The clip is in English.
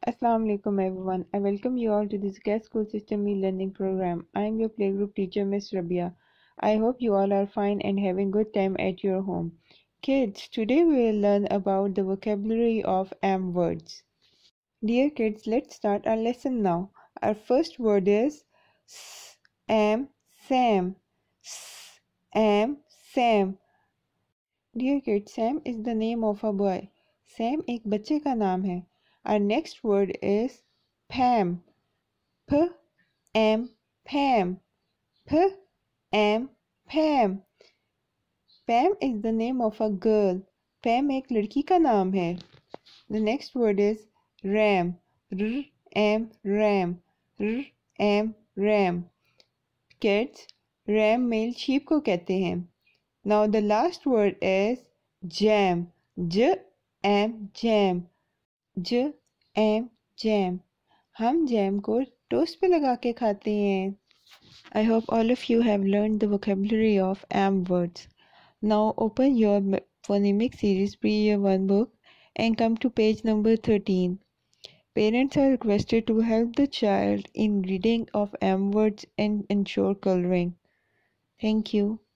Assalamu alaikum everyone. I welcome you all to this Guest School System e-learning program. I am your playgroup teacher Miss Rabia. I hope you all are fine and having good time at your home. Kids, today we will learn about the vocabulary of am words. Dear kids, let's start our lesson now. Our first word is am Sam. Am Sam. Dear kids, Sam is the name of a boy. Sam एक बच्चे का नाम है. Our next word is Pam. P-M, Pam. P-M, Pam. Pam is the name of a girl. Pam एक लड़की का नाम है. The next word is Ram. R-M, Ram. R-M, Ram. Kids, Ram male sheep को कहते हैं. Now the last word is jam. J-M, jam. J-M, jam. हम jam को टोस्ट पे लगा के खाते हैं. I hope all of you have learned the vocabulary of am words. Now open your phonemic series pre-year 1 book and come to page number 13. Parents are requested to help the child in reading of am words and ensure coloring. Thank you.